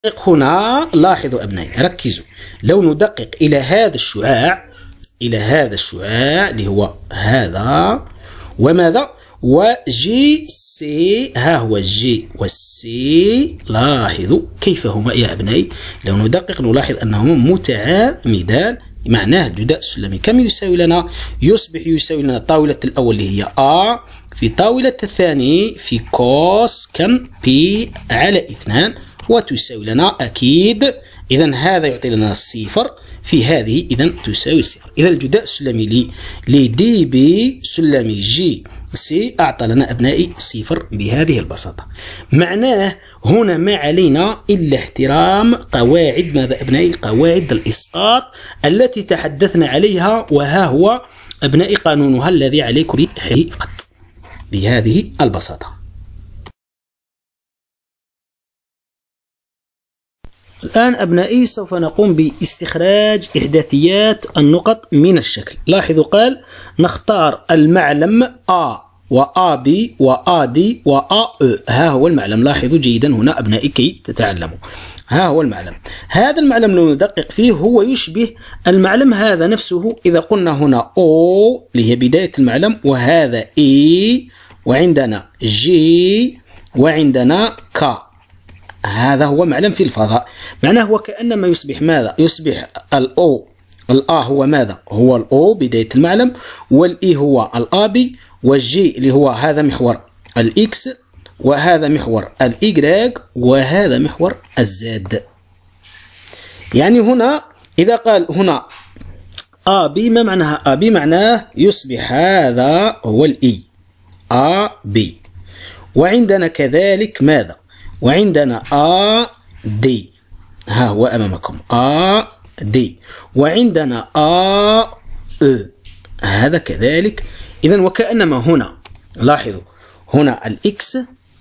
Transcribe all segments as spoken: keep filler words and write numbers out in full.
هنا لاحظوا أبنائي، ركزوا، لو ندقق إلى هذا الشعاع إلى هذا الشعاع اللي هو هذا وماذا وجي سي، ها هو الجي والسي، لاحظوا كيف هما يا أبنائي. لو ندقق نلاحظ أنهما متعامدان، معناه الجداء السلمي كم يساوي لنا؟ يصبح يساوي لنا طاولة الأول اللي هي أ في طاولة الثاني في كوس كم بي على اثنان، وتساوي لنا أكيد. إذا هذا يعطي لنا الصفر في هذه، إذا تساوي صفر. إذا الجداء السلمي لي لي دي بي سلمي جي سي أعطى لنا أبنائي صفر بهذه البساطة. معناه هنا ما علينا إلا احترام قواعد ماذا أبنائي؟ قواعد الإسقاط التي تحدثنا عليها، وها هو أبنائي قانونها الذي عليكم به فقط بهذه البساطة. الآن أبنائي سوف نقوم باستخراج إحداثيات النقط من الشكل. لاحظوا قال نختار المعلم A وآ بي وآ دي وآ أو، ها هو المعلم. لاحظوا جيدا هنا أبنائي كي تتعلموا، ها هو المعلم. هذا المعلم لو ندقق فيه هو يشبه المعلم هذا نفسه. إذا قلنا هنا أو اللي هي بداية المعلم، وهذا إي، وعندنا جي، وعندنا كا، هذا هو معلم في الفضاء. معناه وكأنما يصبح ماذا؟ يصبح الأو الآ هو ماذا؟ هو الأو بداية المعلم، والإي هو الآبي، والجي اللي هو هذا محور الإكس، وهذا محور الإيجراج، وهذا محور الزد. يعني هنا إذا قال هنا آبي، ما معناها آبي؟ معناه يصبح هذا هو الإي آبي. وعندنا كذلك ماذا؟ وعندنا آ دي، ها هو أمامكم آ دي، وعندنا آ أو، هذا كذلك. إذا وكأنما هنا لاحظوا هنا الإكس،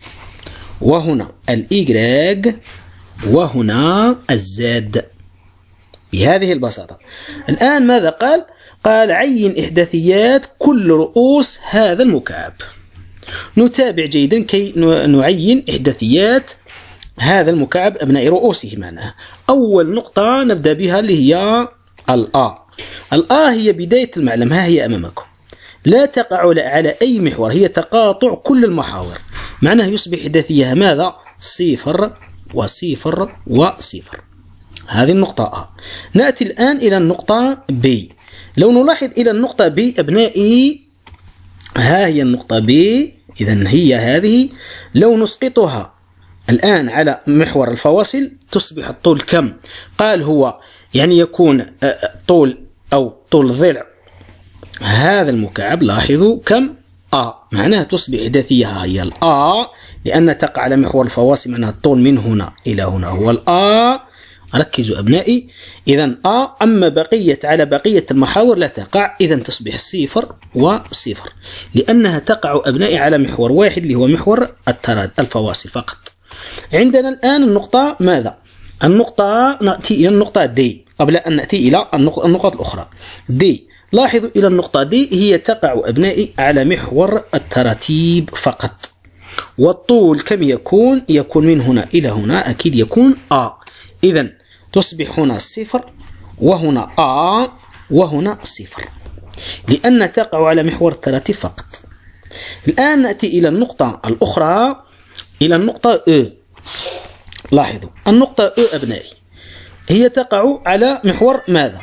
وهنا الإيجراج، وهنا الزد بهذه البساطة. الآن ماذا قال؟ قال عين إحداثيات كل رؤوس هذا المكعب. نتابع جيدا كي نعين إحداثيات هذا المكعب أبناء رؤوسه. معناها أول نقطة نبدأ بها اللي هي الآ. الآ هي بداية المعلم، ها هي أمامكم، لا تقع على أي محور، هي تقاطع كل المحاور. معناه يصبح إحداثيها ماذا؟ صفر وصفر وصفر. هذه النقطة آ. نأتي الآن إلى النقطة بي. لو نلاحظ إلى النقطة بي أبنائي، ها هي النقطة بي، إذن هي هذه. لو نسقطها الآن على محور الفواصل تصبح الطول كم؟ قال هو يعني يكون طول أو طول ضلع هذا المكعب، لاحظوا كم؟ آ. معناها تصبح إحداثيها هي الآ، لأن تقع على محور الفواصل، معناها الطول من هنا إلى هنا هو الآ. ركزوا أبنائي، إذا آ، أما بقية على بقية المحاور لا تقع، إذا تصبح صفر وصفر، لأنها تقع أبنائي على محور واحد اللي هو محور التراد الفواصل فقط. عندنا الآن النقطة ماذا؟ النقطة نأتي إلى النقطة دي قبل أن نأتي إلى النقط الأخرى. دي، لاحظوا إلى النقطة دي هي تقع أبنائي على محور التراتيب فقط، والطول كم يكون؟ يكون من هنا إلى هنا أكيد يكون آ. إذا تصبح هنا صفر، وهنا آ، وهنا صفر، لأن تقع على محور التراتيب فقط. الآن نأتي إلى النقطة الأخرى، إلى النقطة أو. لاحظوا النقطة أو أبنائي هي تقع على محور ماذا؟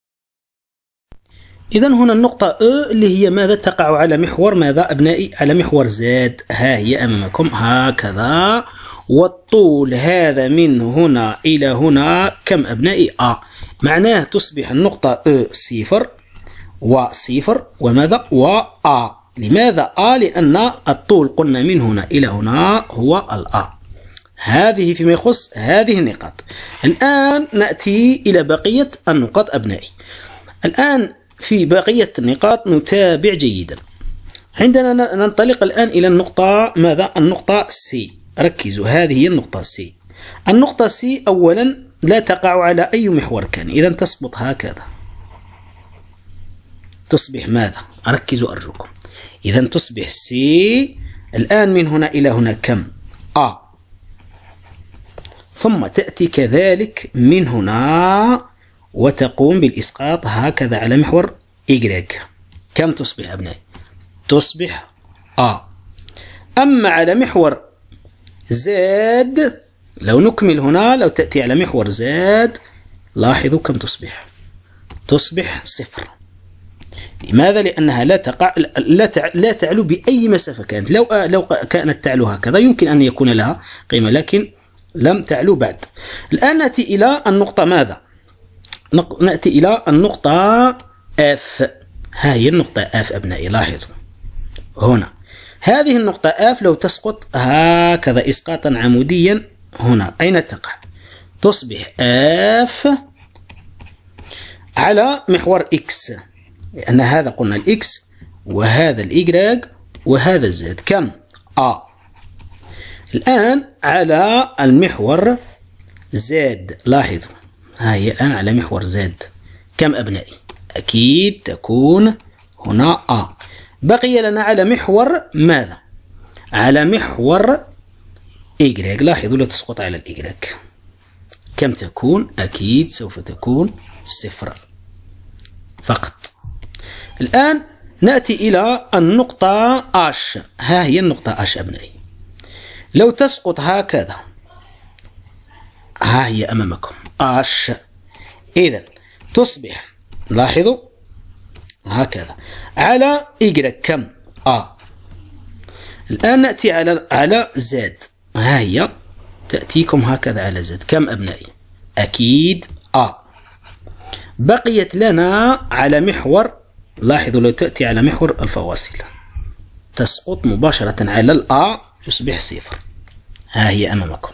إذا هنا النقطة أو اللي هي ماذا؟ تقع على محور ماذا أبنائي؟ على محور زد، ها هي أمامكم هكذا. والطول هذا من هنا إلى هنا كم أبنائي؟ آ. معناه تصبح النقطة أو صفر وصفر وماذا؟ وآ. لماذا آ؟ لأن الطول قلنا من هنا إلى هنا هو الآ. هذه فيما يخص هذه النقاط. الآن نأتي إلى بقية النقاط أبنائي. الآن في بقية النقاط نتابع جيدا. عندنا ننطلق الآن إلى النقطة ماذا؟ النقطة سي. ركزوا، هذه هي النقطة سي. النقطة سي أولا لا تقع على أي محور كان، إذا تسقط هكذا، تصبح ماذا؟ ركزوا أرجوكم. إذا تصبح سي الآن من هنا إلى هنا كم؟ آ. ثم تأتي كذلك من هنا وتقوم بالإسقاط هكذا على محور إيجريك. كم تصبح أبنائي؟ تصبح آ. أما على محور زد لو نكمل هنا، لو تأتي على محور زد لاحظوا كم تصبح؟ تصبح صفر. لماذا؟ لأنها لا تقع لا تع... لا تعلو بأي مسافة كانت. لو لو كانت تعلو هكذا يمكن أن يكون لها قيمة، لكن لم تعلو بعد. الآن نأتي إلى النقطة ماذا؟ نأتي إلى النقطة F. ها هي النقطة F أبنائي. لاحظوا هنا هذه النقطة F لو تسقط هكذا إسقاطا عموديا هنا أين تقع؟ تصبح F على محور X، لأن هذا قلنا الإكس وهذا الإيجراج وهذا الزد. كم؟ آ. الآن على المحور زد لاحظوا ها هي الآن على محور زد. كم أبنائي؟ أكيد تكون هنا آ. بقي لنا على محور ماذا؟ على محور إيجراج. لاحظوا لا تسقط على الإيجراج. كم تكون؟ أكيد سوف تكون صفر فقط. الآن نأتي إلى النقطة H. ها هي النقطة H أبنائي. لو تسقط هكذا ها هي أمامكم H، إذن تصبح لاحظوا هكذا على Y. كم؟ A. الآن نأتي على على Z. ها هي تأتيكم هكذا على Z. كم أبنائي؟ أكيد A. بقيت لنا على محور، لاحظوا لو تأتي على محور الفواصل تسقط مباشرة على الآ يصبح صفر. ها هي أمامكم.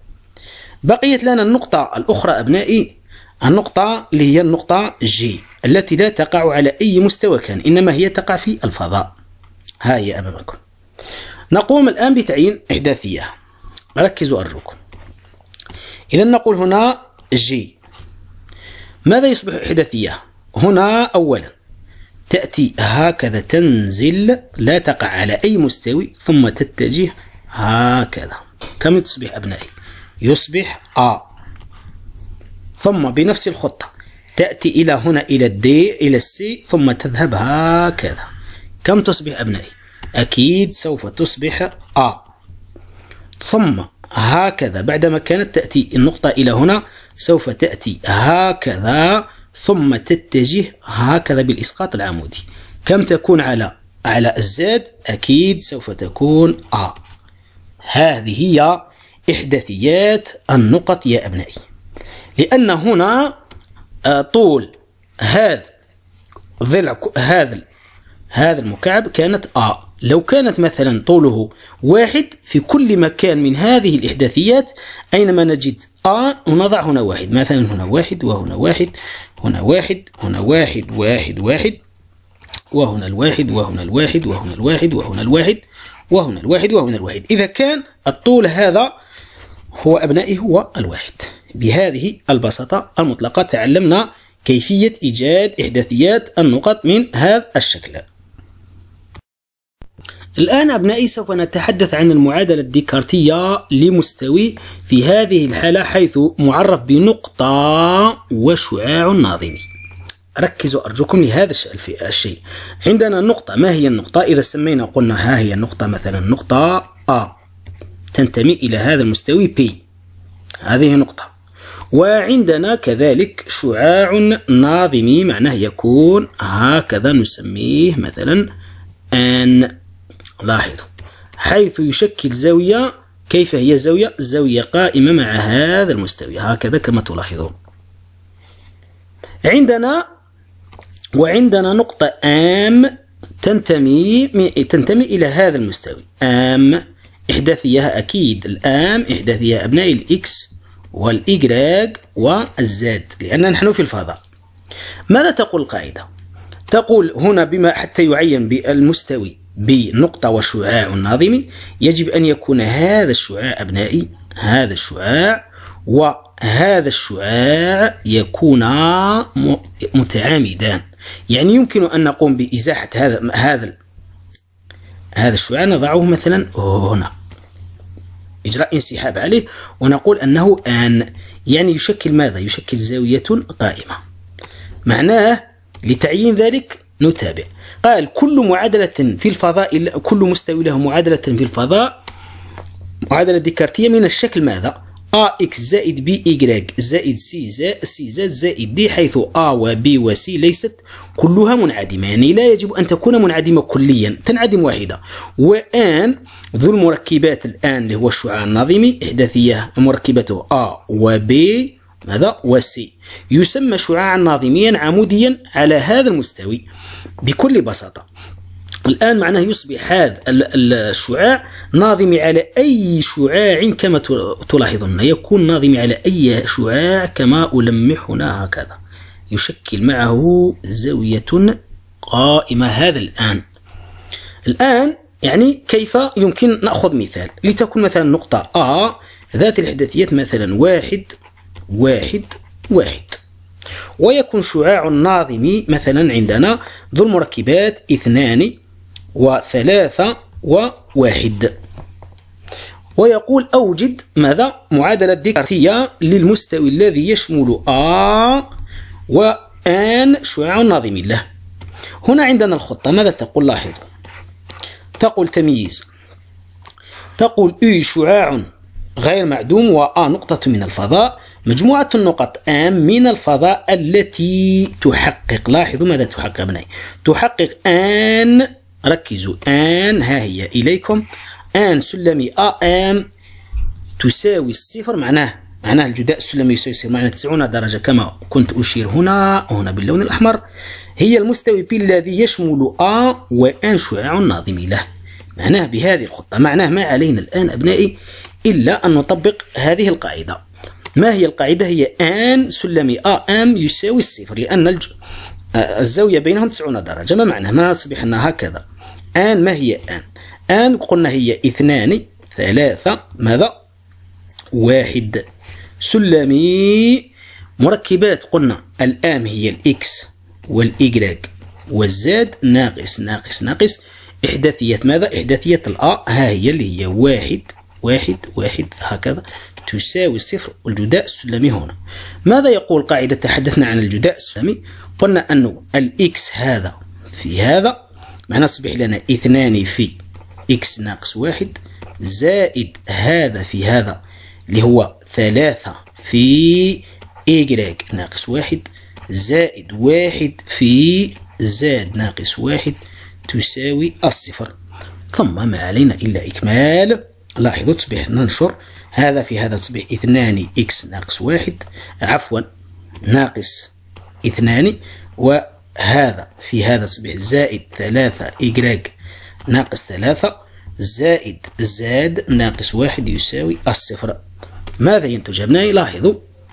بقيت لنا النقطة الأخرى أبنائي، النقطة اللي هي النقطة جي التي لا تقع على أي مستوى كان، إنما هي تقع في الفضاء. ها هي أمامكم. نقوم الآن بتعيين إحداثية. ركزوا أرجوكم. إذا نقول هنا جي ماذا يصبح إحداثية؟ هنا أولا تأتي هكذا تنزل لا تقع على أي مستوى ثم تتجه هكذا. كم تصبح أبنائي؟ يصبح آ. ثم بنفس الخطة تأتي إلى هنا إلى الدي إلى السي ثم تذهب هكذا. كم تصبح أبنائي؟ أكيد سوف تصبح آ. ثم هكذا بعدما كانت تأتي النقطة إلى هنا سوف تأتي هكذا ثم تتجه هكذا بالإسقاط العمودي. كم تكون على على الزد؟ أكيد سوف تكون آ. هذه هي إحداثيات النقط يا أبنائي، لأن هنا طول هذا ضلع هذا هذا المكعب كانت آ. لو كانت مثلا طوله واحد في كل مكان من هذه الإحداثيات أينما نجد آ ونضع هنا واحد، مثلا هنا واحد وهنا واحد هنا واحد هنا واحد واحد واحد وهنا الواحد وهنا الواحد وهنا الواحد وهنا الواحد وهنا الواحد وهنا الواحد. إذا كان الطول هذا هو أبنائي هو الواحد. بهذه البساطة المطلقة تعلمنا كيفية إيجاد إحداثيات النقط من هذا الشكل. الآن أبنائي سوف نتحدث عن المعادلة الديكارتية لمستوي في هذه الحالة حيث معرف بنقطة وشعاع ناظمي. ركزوا أرجوكم لهذا الشيء. عندنا نقطة، ما هي النقطة؟ إذا سمينا قلنا ها هي النقطة مثلا نقطة A تنتمي إلى هذا المستوي P، هذه نقطة. وعندنا كذلك شعاع ناظمي معناه يكون هكذا نسميه مثلا N. لاحظوا حيث يشكل زاوية. كيف هي زاوية؟ زاوية قائمة مع هذا المستوي هكذا كما تلاحظون. عندنا وعندنا نقطة M تنتمي تنتمي إلى هذا المستوي M. إحداثيها أكيد الآم إحداثيها أبناء الإكس والإيجراج والزد لأننا نحن في الفضاء. ماذا تقول القاعدة؟ تقول هنا بما حتى يعين بالمستوي بنقطة وشعاع ناظمي يجب أن يكون هذا الشعاع أبنائي هذا الشعاع وهذا الشعاع يكونا متعامدان، يعني يمكن أن نقوم بإزاحة هذا هذا هذا الشعاع نضعه مثلا هنا إجراء انسحاب عليه، ونقول أنه آن، يعني يشكل ماذا؟ يشكل زاوية قائمة. معناه لتعيين ذلك نتابع. قال كل معادلة في الفضاء، كل مستوي له معادلة في الفضاء، معادلة ديكارتية من الشكل ماذا؟ أ إكس زائد بي إيكغيك زائد سي زائد سي زائد زائد دي، حيث أ وبي وسي ليست كلها منعدمة، يعني لا يجب أن تكون منعدمة كليا، تنعدم واحدة. وآن ذو المركبات الآن اللي هو الشعاع النظيمي إحداثية مركبته أ وبي ماذا وسي، يسمى شعاعا نظيميا عموديا على هذا المستوي بكل بساطة. الآن معناه يصبح هذا الشعاع ناظمي على أي شعاع كما تلاحظون، يكون ناظمي على أي شعاع كما ألمح هنا هكذا، يشكل معه زاوية قائمة. هذا الآن الآن يعني كيف يمكن نأخذ مثال لتكون مثلا نقطة A ذات الإحداثيات مثلا واحد واحد واحد، ويكون شعاع ناظمي مثلا عندنا ذو المركبات اثنان وثلاثة وواحد، ويقول أوجد ماذا؟ معادلة ديكارتية للمستوي الذي يشمل A وآن شعاع ناظمي له. هنا عندنا الخطة ماذا تقول؟ لاحظوا، تقول تمييز، تقول أي شعاع غير معدوم وآ نقطة من الفضاء، مجموعة النقط آم من الفضاء التي تحقق، لاحظوا ماذا تحقق أبنائي؟ تحقق آن، ركزوا، آن ها هي إليكم، آن سلمي آ آم تساوي الصفر، معناه معناه الجداء السلمي يساوي صفر، معناه تسعون درجة كما كنت أشير هنا هنا باللون الأحمر، هي المستوي بي الذي يشمل آ وآن شعاع ناظمي له. معناه بهذه الخطة، معناه ما علينا الآن أبنائي إلا أن نطبق هذه القاعدة. ما هي القاعدة؟ هي آن سلمي آ آم يساوي الصفر، لأن الج... الزاوية بينهم تسعون درجة. ما معناه؟ ما نصبح أنها هكذا. آن ما هي آن؟ آن قلنا هي اثنان ثلاثة ماذا؟ واحد. سلمي مركبات قلنا الآم هي الإكس والإيكغيك والزاد ناقص ناقص ناقص إحداثية ماذا؟ إحداثية الآ ها هي اللي هي واحد واحد واحد هكذا تساوي الصفر، والجداء السلمي هنا. ماذا يقول قاعدة؟ تحدثنا عن الجداء السلمي، قلنا أنه الإكس هذا في هذا معناه يصبح لنا اثنان في إكس ناقص واحد زائد هذا في هذا اللي هو ثلاثة في إيكغيك ناقص واحد زائد واحد في زاد ناقص واحد تساوي الصفر. ثم ما علينا إلا إكمال. لاحظوا تصبح ننشر هذا في هذا تصبح اثنان إكس ناقص واحد عفوا ناقص اثنان، وهذا في هذا تصبح زائد ثلاثة إيكغيك ناقص ثلاثة زائد زاد ناقص واحد يساوي الصفر. ماذا ينتج أبنائي؟ لاحظوا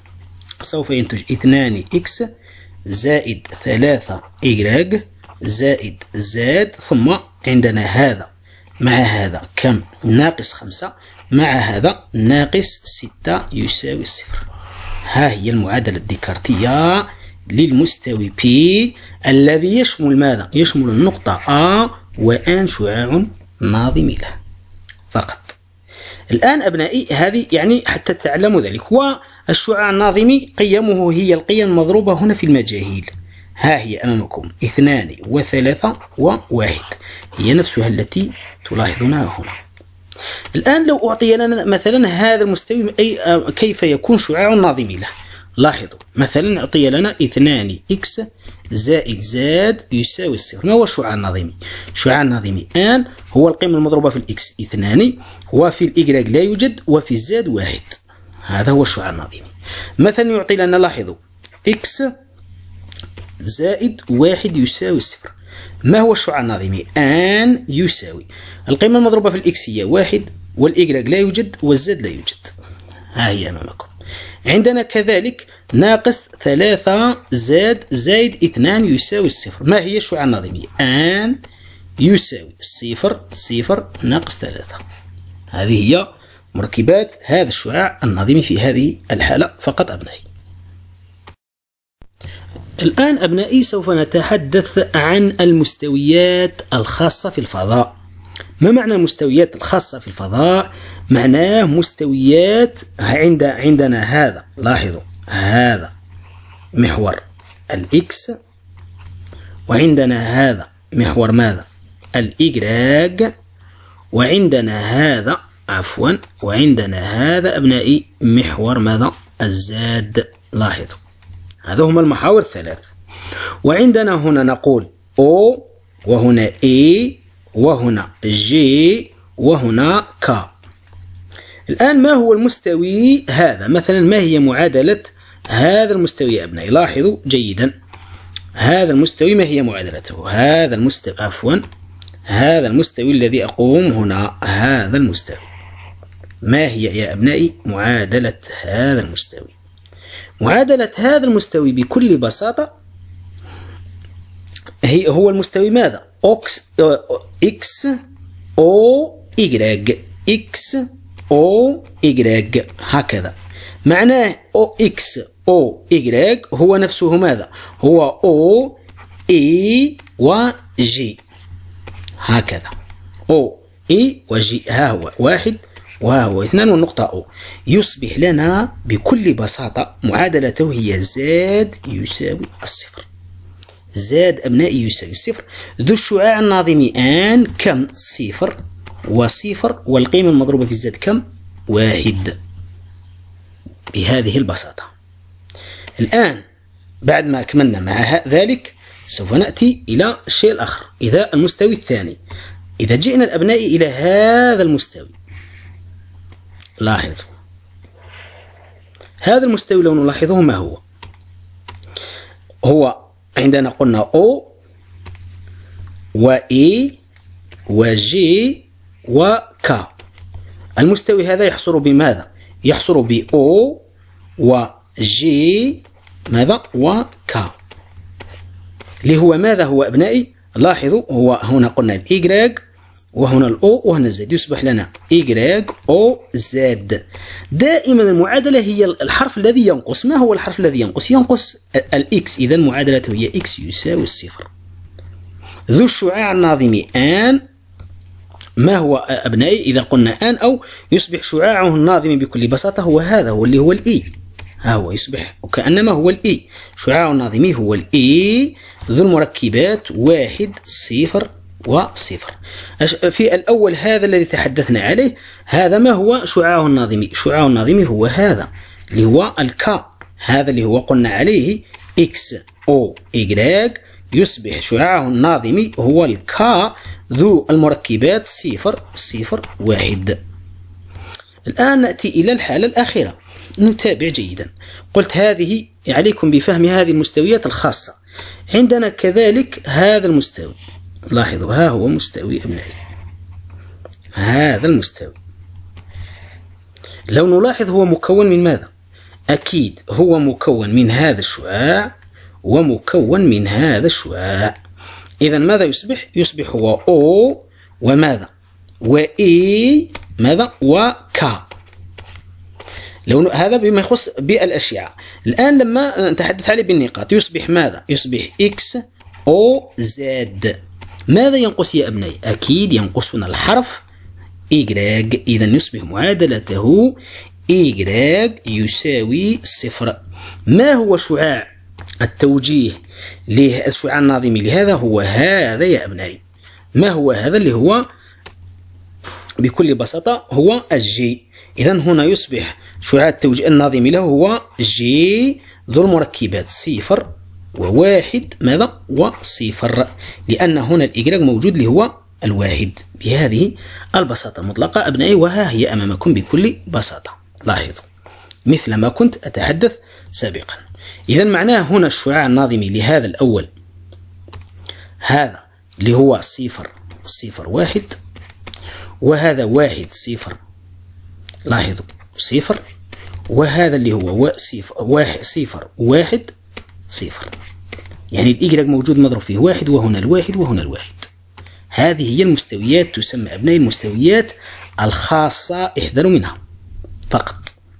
سوف ينتج اثنان إكس زائد ثلاثة إيكغيك زائد زاد، ثم عندنا هذا مع هذا كم؟ ناقص خمسة، مع هذا ناقص ستة يساوي الصفر. ها هي المعادلة الديكارتية للمستوي P الذي يشمل ماذا؟ يشمل النقطة A وآن شعاع ناظمي له فقط. الآن أبنائي هذه يعني حتى تعلموا ذلك. والشعاع الناظمي قيمه هي القيم المضروبة هنا في المجاهيل، ها هي أمامكم اثنان وثلاثة وواحد، هي نفسها التي تلاحظونها هنا. الآن لو أعطي لنا مثلا هذا المستوي أي كيف يكون شعاع ناظمي له، لاحظوا مثلا أعطي لنا اثنان إكس زائد زاد يساوي الصفر. ما هو الشعاع الناظمي؟ الشعاع الناظمي آن هو القيمة المضروبة في الإكس اثنان وفي الإيكغيك لا يوجد وفي الزاد واحد، هذا هو الشعاع الناظمي. مثلا يعطي لنا لاحظوا إكس زائد واحد يساوي الصفر. ما هو الشعاع الناظمي؟ آن يساوي القيمة المضروبة في الإكس هي واحد والإيكغيك لا يوجد والزد لا يوجد، ها هي أمامكم. عندنا كذلك ناقص ثلاثة زاد زائد اثنان يساوي الصفر. ما هي الشعاع الناظمي؟ آن يساوي صفر صفر ناقص ثلاثة. هذه هي مركبات هذا الشعاع الناظمي في هذه الحالة فقط أبنائي. الآن أبنائي سوف نتحدث عن المستويات الخاصة في الفضاء. ما معنى المستويات الخاصة في الفضاء؟ معناه مستويات عند عندنا هذا، لاحظوا هذا محور الإكس، وعندنا هذا محور ماذا؟ الإيجراج، وعندنا هذا عفوا وعندنا هذا أبنائي محور ماذا؟ الزاد. لاحظوا هذا هما المحاور الثلاث. وعندنا هنا نقول O، وهنا A، وهنا J، وهنا K. الآن ما هو المستوي هذا؟ مثلا ما هي معادلة هذا المستوي يا أبنائي؟ لاحظوا جيدا هذا المستوي ما هي معادلته؟ هذا المستوي عفوا هذا المستوي الذي أقوم هنا، هذا المستوي ما هي يا أبنائي معادلة هذا المستوي؟ معادلة هذا المستوي بكل بساطة هي هو المستوي ماذا؟ أوكس إكس أو إيجراج، إكس أو إيجراج، هكذا معناه أو إكس أو إيجراج هو نفسه ماذا؟ هو أو إي وجي، هكذا أو إي وجي، ها هو واحد وها هو اثنان والنقطة أو. يصبح لنا بكل بساطة معادلته هي زاد يساوي الصفر. زاد أبنائي يساوي الصفر. ذو الشعاع الناظمي آن كم؟ صفر وصفر، والقيمة المضروبة في الزاد كم؟ واحد. بهذه البساطة. الآن بعد ما أكملنا مع ذلك سوف نأتي إلى الشيء الآخر، إذا المستوي الثاني. إذا جئنا الأبناء إلى هذا المستوي، لاحظوا هذا المستوي لو نلاحظه ما هو؟ هو عندنا قلنا O و E و G و K. المستوي هذا يحصر بماذا؟ يحصر ب O و G ماذا؟ و K، اللي هو ماذا هو أبنائي؟ لاحظوا هو هنا قلنا الإيجراج وهنا الأو وهنا الزد، يصبح لنا إيجراج أو زد. دائما المعادلة هي الحرف الذي ينقص. ما هو الحرف الذي ينقص؟ ينقص الإكس، إذا معادلته هي إكس يساوي الصفر. ذو الشعاع الناظمي آن ما هو أبنائي؟ إذا قلنا آن أو يصبح شعاعه الناظمي بكل بساطة هو هذا، هو اللي هو الإي، ها هو يصبح وكأنما هو الإي. شعاعه الناظمي هو الإي ذو المركبات واحد صفر وصفر. في الأول هذا الذي تحدثنا عليه، هذا ما هو شعاعه الناظمي؟ شعاعه الناظمي هو هذا اللي هو الكا، هذا اللي هو قلنا عليه إكس أو إيجراج، يصبح شعاعه الناظمي هو الكا ذو المركبات صفر صفر واحد. الآن نأتي إلى الحالة الأخيرة، نتابع جيدا. قلت هذه عليكم بفهم هذه المستويات الخاصة. عندنا كذلك هذا المستوي، لاحظوا ها هو مستوي أبنائي، هذا المستوي لو نلاحظ هو مكون من ماذا؟ أكيد هو مكون من هذا الشعاع ومكون من هذا الشعاع. إذا ماذا يصبح؟ يصبح هو أو وماذا؟ وإي ماذا؟ وكا. لو هذا بما يخص بالأشعة. الآن لما نتحدث عليه بالنقاط يصبح ماذا؟ يصبح إكس أو زد. ماذا ينقص يا أبنائي؟ أكيد ينقصنا الحرف إيجراج، إذا يصبح معادلته إيجراج يساوي صفر. ما هو شعاع التوجيه للشعاع الناظمي لهذا؟ هو هذا يا أبنائي. ما هو هذا اللي هو بكل بساطة هو الجي. إذا هنا يصبح شعاع التوجيه الناظمي له هو جي ذو المركبات صفر وواحد ماذا؟ وصفر، لأن هنا الإجراج موجود اللي هو الواحد. بهذه البساطة المطلقة أبنائي، وها هي أمامكم بكل بساطة. لاحظوا مثل ما كنت أتحدث سابقا. إذا معناه هنا الشعاع الناظمي لهذا الأول هذا اللي هو صفر صفر واحد، وهذا واحد صفر، لاحظوا صفر، وهذا اللي هو صفر واحد صفر واحد صفر، يعني الإجراج موجود مضروب فيه واحد، وهنا الواحد وهنا الواحد. هذه هي المستويات، تسمى أبناء المستويات الخاصة، احذروا منها فقط.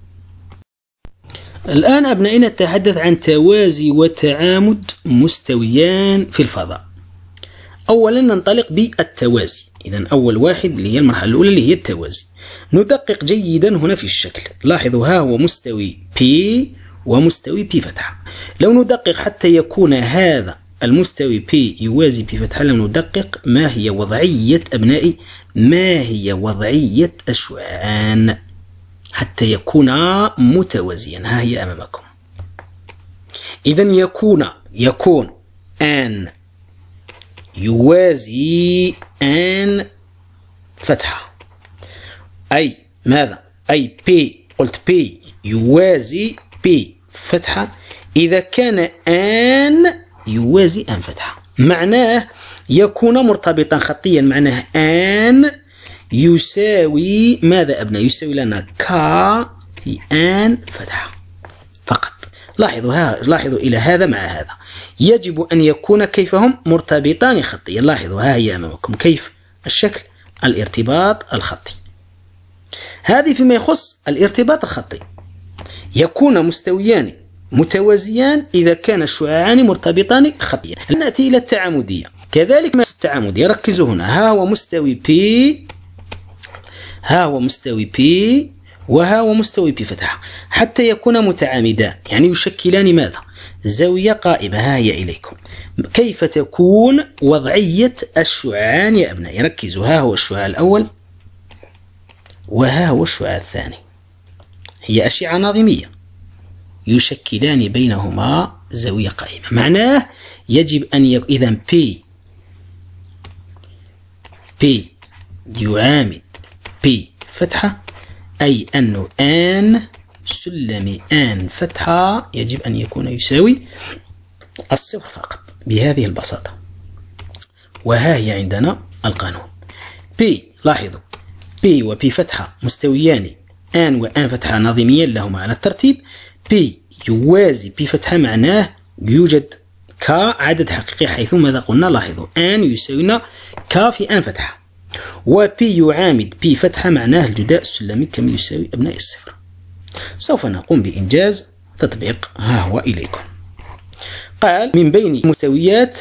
الآن أبنائي نتحدث عن توازي وتعامد مستويان في الفضاء. أولا ننطلق بالتوازي. إذا أول واحد اللي هي المرحلة الأولى اللي هي التوازي. ندقق جيدا هنا في الشكل. لاحظوا ها هو مستوي P ومستوي P فتحة. لو ندقق حتى يكون هذا المستوي P يوازي P فتحة، لو ندقق ما هي وضعية أبنائي، ما هي وضعية الشعاعان حتى يكونا متوازيا؟ ها هي أمامكم. إذا يكون يكون آن يوازي آن فتحة، أي ماذا؟ أي P، قلت P يوازي P فتحة إذا كان آن يوازي آن فتحة، معناه يكون مرتبطا خطيا، معناه آن يساوي ماذا أبناء؟ يساوي لنا ك في آن فتحة فقط. لاحظوا ها لاحظوا إلى هذا مع هذا يجب أن يكون كيف هم مرتبطان خطيا. لاحظوا ها هي أمامكم كيف الشكل، الارتباط الخطي. هذه فيما يخص الارتباط الخطي، يكون مستويان متوازيان إذا كان الشعاعان مرتبطان خطيا. نأتي إلى التعامدية، كذلك ما التعامدية. ركزوا هنا، ها هو مستوي P، ها هو مستوي P وها هو مستوي P فتحة، حتى يكون متعامدان يعني يشكلان ماذا؟ زاوية قائمة. ها هي إليكم كيف تكون وضعية الشعاعان يا أبنائي. ركزوا، ها هو الشعاع الأول وها هو الشعاع الثاني، هي أشعة ناظمية يشكلان بينهما زاوية قائمة، معناه يجب أن يكون إذا P P يعامد P فتحة، أي أنه آن سلم آن فتحة يجب أن يكون يساوي الصفر فقط بهذه البساطة. وها هي عندنا القانون. P، لاحظوا P و P فتحة مستويان آن وآن فتحة ناظميا لهما على الترتيب. P يوازي P فتحة معناه يوجد ك عدد حقيقي، حيث ماذا قلنا؟ لاحظوا آن يساوينا ك في آن فتحة، و P يعامد P فتحة معناه الجداء السلمي كم يساوي أبناء الصفر. سوف نقوم بإنجاز تطبيق، ها هو إليكم. قال من بين المستويات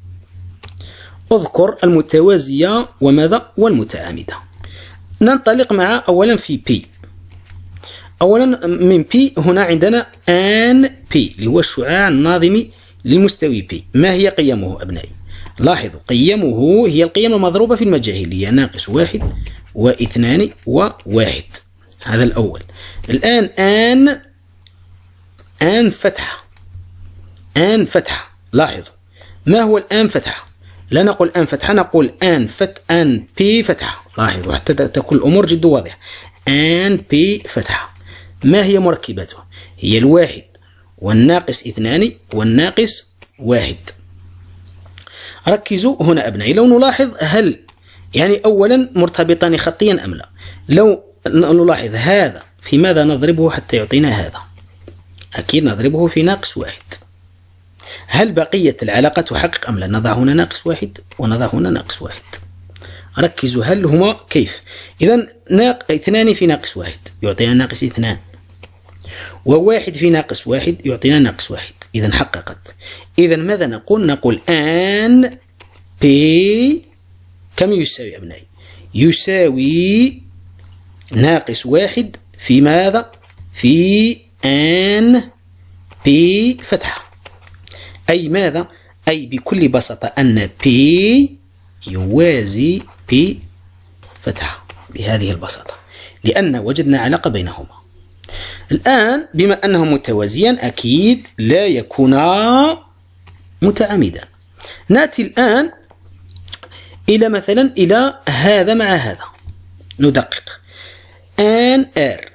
اذكر المتوازية وماذا؟ والمتعامدة. ننطلق مع أولا في P. أولا من P هنا عندنا آن P اللي هو الشعاع الناظمي للمستوي P. ما هي قيمه أبنائي؟ لاحظوا قيمه هي القيم المضروبة في المجاهيل، هي ناقص واحد واثنان وواحد. هذا الأول. الآن آن آن فتحة، آن فتحة. لاحظوا ما هو الآن فتحة؟ لا نقول آن فتحة، نقول آن فت آن P فتحة. لاحظوا حتى تكون الأمور جد واضحة. آن P فتحة. ما هي مركباته؟ هي الواحد والناقص اثنان والناقص واحد. ركزوا هنا أبنائي، لو نلاحظ هل يعني أولا مرتبطان خطيا أم لا؟ لو نلاحظ هذا في ماذا نضربه حتى يعطينا هذا؟ أكيد نضربه في ناقص واحد. هل بقية العلاقة تحقق أم لا؟ نضع هنا ناقص واحد ونضع هنا ناقص واحد. ركزوا هل هما كيف؟ إذا ناق... اثنان في ناقص واحد يعطينا ناقص اثنان، وواحد في ناقص واحد يعطينا ناقص واحد. إذا حققت. إذا ماذا نقول؟ نقول آن P كم يساوي أبنائي؟ يساوي ناقص واحد في ماذا؟ في آن P فتحة. أي ماذا؟ أي بكل بساطة أن P يوازي P فتحة بهذه البساطة، لأن وجدنا علاقة بينهما. الآن بما أنهم متوازيان أكيد لا يكونا متعامدان. نأتي الآن إلى مثلا إلى هذا مع هذا. ندقق. آن R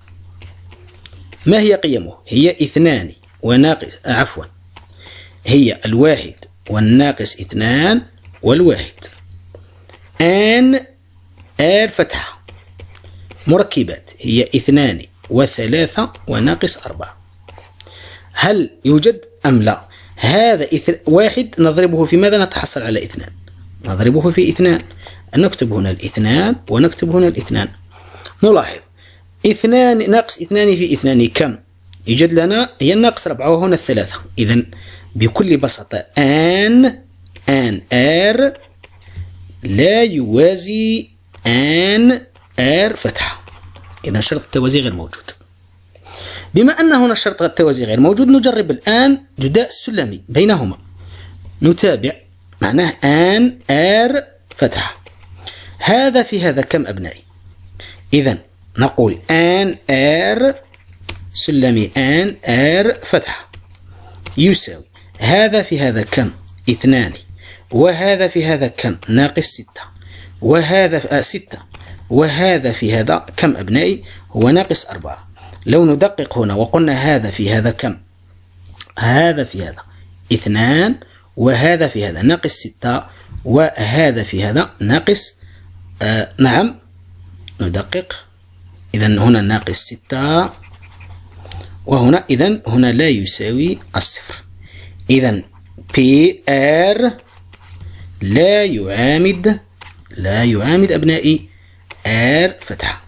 ما هي قيمه؟ هي اثنان وناقص عفوا هي الواحد والناقص اثنان والواحد. آن R فتحة مركبات هي اثنان وثلاثة وناقص أربعة. هل يوجد أم لا؟ هذا إث... واحد نضربه في ماذا؟ نتحصل على اثنان، نضربه في اثنان، نكتب هنا الاثنان ونكتب هنا الاثنان. نلاحظ اثنان ناقص اثنان في اثنان كم؟ يوجد لنا هي الناقص أربعة وهنا الثلاثة. إذن بكل بساطة آن آن R لا يوازي آن آر فتحة. إذا شرط التوازي غير موجود. بما أن هنا شرط التوازي غير موجود نجرب الآن جداء السلمي بينهما. نتابع معناه آن آر فتحة. هذا في هذا كم أبنائي؟ إذا نقول آن آر سلمي آن آر فتحة يساوي هذا في هذا كم؟ اثنان، وهذا في هذا كم؟ ناقص ستة، وهذا آه ستة، وهذا في هذا كم أبنائي؟ هو ناقص أربعة. لو ندقق هنا وقلنا هذا في هذا كم؟ هذا في هذا اثنان، وهذا في هذا ناقص ستة، وهذا في هذا ناقص آه نعم ندقق. إذا هنا ناقص ستة، وهنا إذا هنا لا يساوي الصفر. إذا بي آر لا يعامد لا يعامد أبنائي آر فتحة.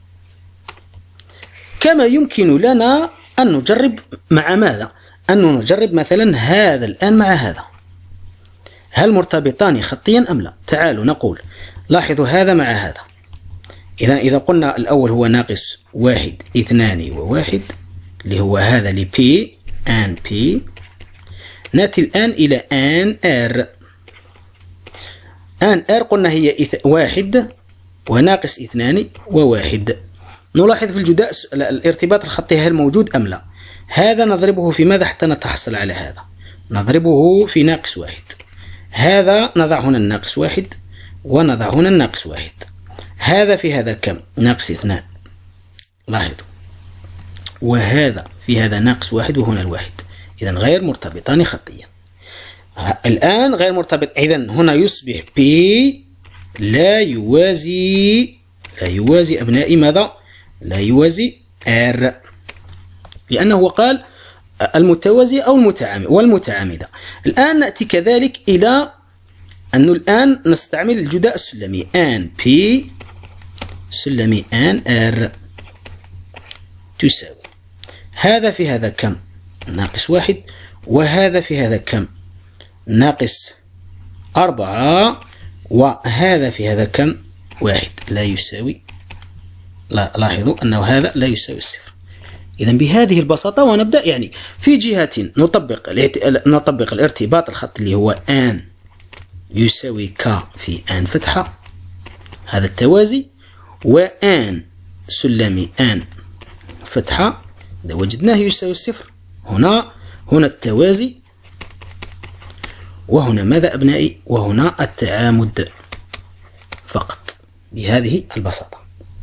كما يمكن لنا أن نجرب مع ماذا؟ أن نجرب مثلا هذا الآن مع هذا، هل مرتبطان خطيا أم لا؟ تعالوا نقول لاحظوا هذا مع هذا. إذا إذا قلنا الأول هو ناقص واحد اثنان وواحد اللي هو هذا لبي آن بي، نأتي الآن إلى آن آر. آن آر قلنا هي واحد وناقص اثنان وواحد. نلاحظ في الجداء الارتباط الخطي هل موجود أم لا؟ هذا نضربه في ماذا حتى نتحصل على هذا؟ نضربه في ناقص واحد. هذا نضع هنا الناقص واحد ونضع هنا الناقص واحد. هذا في هذا كم؟ ناقص اثنان، لاحظوا، وهذا في هذا ناقص واحد وهنا الواحد. إذا غير مرتبطان خطيا. الآن غير مرتبط، إذا هنا يصبح بي لا يوازي لا يوازي أبنائي ماذا؟ لا يوازي آر، لأنه قال المتوازي أو المتعامد والمتعامدة. الآن نأتي كذلك إلى أنه الآن نستعمل الجداء السلمي آن بي سلمي آن آر تساوي هذا في هذا كم؟ ناقص واحد، وهذا في هذا كم؟ ناقص أربعة، وهذا في هذا كم؟ واحد. لا يساوي، لا لاحظوا أنه هذا لا يساوي الصفر. إذا بهذه البساطة ونبدأ يعني في جهة نطبق نطبق الارتباط الخطي اللي هو آن يساوي ك في آن فتحة، هذا التوازي، وآن سلمي آن فتحة إذا وجدناه يساوي الصفر. هنا هنا التوازي، وهنا ماذا أبنائي؟ وهنا التعامد فقط بهذه البساطة.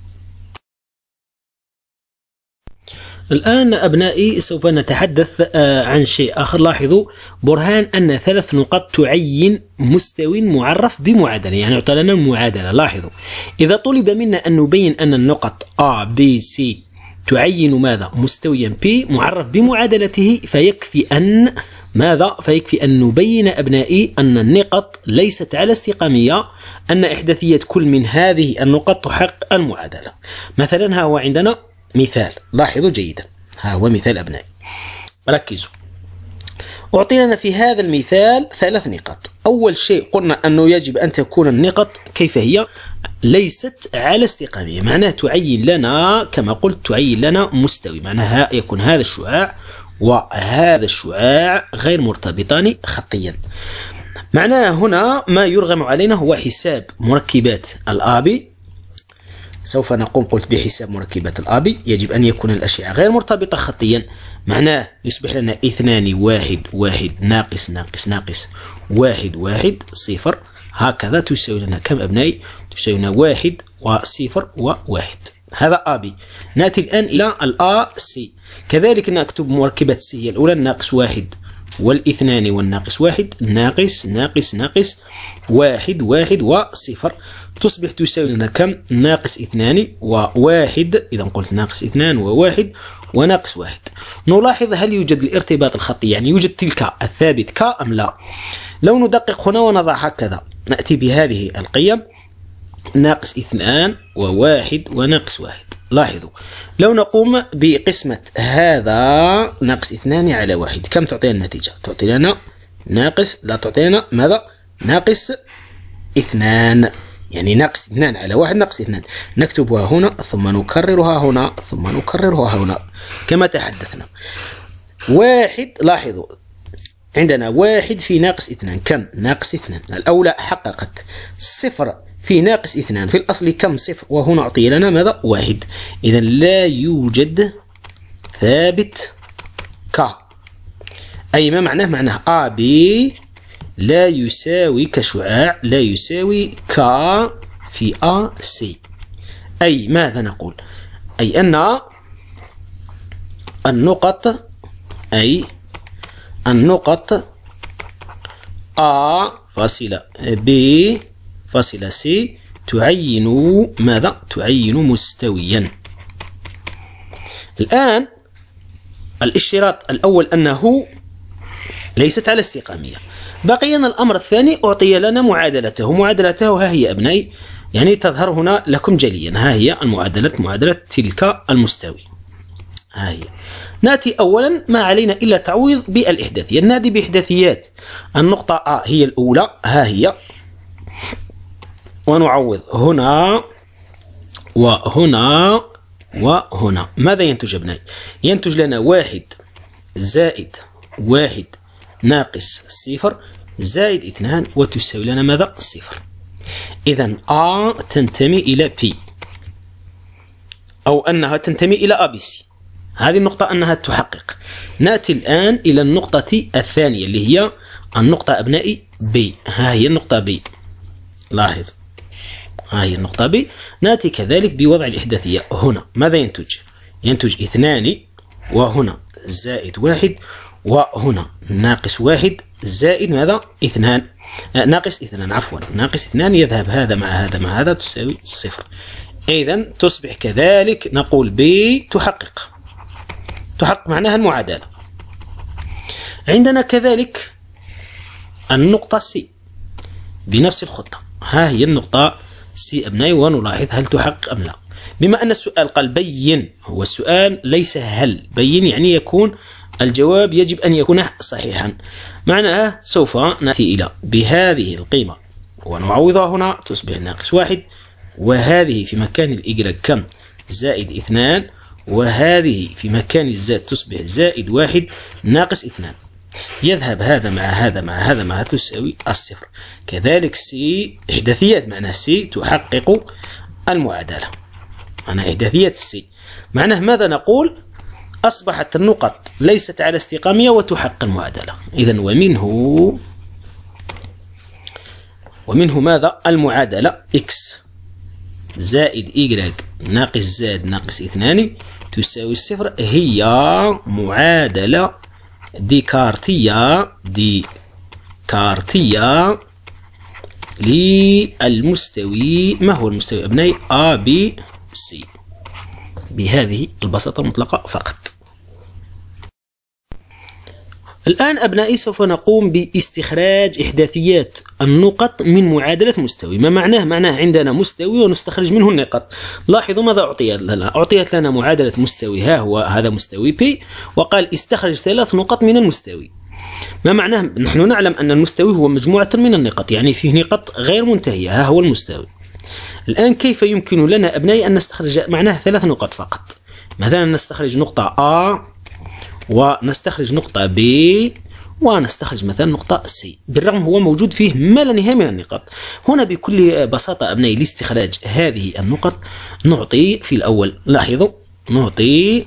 الآن أبنائي سوف نتحدث عن شيء آخر. لاحظوا برهان أن ثلاث نقاط تعين مستوى معرف بمعادلة، يعني يعطى لنا المعادلة. لاحظوا إذا طلب منا أن نبين أن النقط A B C تعين ماذا؟ مستويا P معرف بمعادلته، فيكفي أن ماذا؟ فيكفي أن نبين أبنائي أن النقط ليست على استقامية، أن إحداثية كل من هذه النقط تحقق المعادلة. مثلا ها هو عندنا مثال، لاحظوا جيدا، ها هو مثال أبنائي، ركزوا. أعطي لنا في هذا المثال ثلاث نقاط. أول شيء قلنا أنه يجب أن تكون النقط كيف هي؟ ليست على استقامية، معناه تعين لنا كما قلت تعين لنا مستوي، معناها يكون هذا الشعاع وهذا الشعاع غير مرتبطان خطيا. معناه هنا ما يرغم علينا هو حساب مركبات الآبي. سوف نقوم قلت بحساب مركبات الآبي، يجب أن يكون الأشعة غير مرتبطة خطيا، معناه يصبح لنا اثنان واحد واحد ناقص ناقص ناقص واحد واحد صفر. هكذا تساوي لنا كم أبنائي؟ تساوي لنا واحد وصفر وواحد. هذا آبي. نأتي الآن إلى الآ سي، كذلك نكتب مركبة سي الأولى الناقص واحد والاثنان والناقص واحد، ناقص ناقص ناقص واحد واحد وصفر، تصبح تساوي لنا كم؟ ناقص اثنان وواحد. إذا قلت ناقص اثنان وواحد وناقص واحد. نلاحظ هل يوجد الارتباط الخطي، يعني يوجد تلك الثابت ك أم لا؟ لو ندقق هنا ونضع هكذا، نأتي بهذه القيم ناقص اثنان وواحد وناقص واحد. لاحظوا لو نقوم بقسمة هذا ناقص اثنان على واحد كم تعطينا النتيجة؟ تعطي لنا ناقص، لا تعطينا ماذا؟ ناقص اثنان، يعني ناقص اثنان على واحد ناقص اثنان. نكتبها هنا ثم نكررها هنا ثم نكررها هنا كما تحدثنا. واحد، لاحظوا عندنا واحد في ناقص اثنان كم؟ ناقص اثنان. الأولى حققت. صفر في ناقص اثنان في الأصل كم؟ صفر، وهنا أعطي لنا ماذا؟ واحد. إذا لا يوجد ثابت ك. أي ما معناه؟ معناه أ بي لا يساوي كشعاع لا يساوي ك في أ سي. أي ماذا نقول؟ أي أن النقط أي النقط A فاصلة B فاصلة C تعين ماذا؟ تعين مستويا. الآن الاشتراط الأول أنه ليست على استقامية. بقينا الأمر الثاني، أعطي لنا معادلته. معادلته ها هي أبنائي، يعني تظهر هنا لكم جليا. ها هي المعادلة، معادلة تلك المستوي. ها هي. نأتي أولا، ما علينا إلا تعويض بالإحداثيات. نأتي بإحداثيات النقطة A هي الأولى، ها هي، ونعوض هنا وهنا وهنا. ماذا ينتج أبنائي؟ ينتج لنا واحد زائد واحد ناقص صفر زائد اثنان، وتساوي لنا ماذا؟ صفر. إذا A تنتمي إلى P، أو أنها تنتمي إلى A B C. هذه النقطة أنها تحقق. نأتي الآن إلى النقطة الثانية اللي هي النقطة أبنائي B. ها هي النقطة B، لاحظ ها هي النقطة B. نأتي كذلك بوضع الإحداثية. هنا ماذا ينتج؟ ينتج اثنان، وهنا زائد واحد، وهنا ناقص واحد زائد ماذا؟ اثنان، آه ناقص اثنان عفوا ناقص اثنان. يذهب هذا مع هذا مع هذا تساوي صفر. إذا تصبح كذلك نقول B تحقق تحقق معناها المعادلة. عندنا كذلك النقطة C بنفس الخطة. ها هي النقطة C أبنائي، ونلاحظ هل تحقق أم لا. بما أن السؤال قال بين، هو السؤال ليس هل، بين يعني يكون الجواب يجب أن يكون صحيحا. معناها سوف نأتي إلى بهذه القيمة ونعوضها هنا تصبح ناقص واحد، وهذه في مكان الإجراء كم؟ زائد اثنان، وهذه في مكان الزاد تصبح زائد واحد ناقص اثنان. يذهب هذا مع هذا مع هذا مع تساوي الصفر. كذلك سي إحداثيات، معناه سي تحقق المعادلة. أنا إحداثيات سي معناه ماذا نقول؟ أصبحت النقط ليست على استقامية وتحقق المعادلة. إذن ومنه ومنه ماذا؟ المعادلة إكس زائد إيجراج ناقص زاد ناقص اثنان تساوي الصفر، هي معادلة ديكارتية ديكارتية للمستوي. ما هو المستوي أبنائي؟ A B C، بهذه البساطة المطلقة فقط. الآن أبنائي سوف نقوم باستخراج إحداثيات النقط من معادلة مستوي. ما معناه؟ معناه عندنا مستوي ونستخرج منه النقط. لاحظوا ماذا أعطيت لنا؟ أعطيت لنا معادلة مستوي، ها هو هذا مستوي P، وقال استخرج ثلاث نقط من المستوي. ما معناه؟ نحن نعلم أن المستوي هو مجموعة من النقط، يعني فيه نقط غير منتهية، ها هو المستوي. الآن كيف يمكن لنا أبنائي أن نستخرج معناه ثلاث نقط فقط؟ مثلا نستخرج نقطة A، ونستخرج نقطة B، ونستخرج مثلا نقطة C، بالرغم هو موجود فيه ما لا نهاية من النقاط. هنا بكل بساطة أبنائي لاستخراج هذه النقط نعطي في الأول، لاحظوا نعطي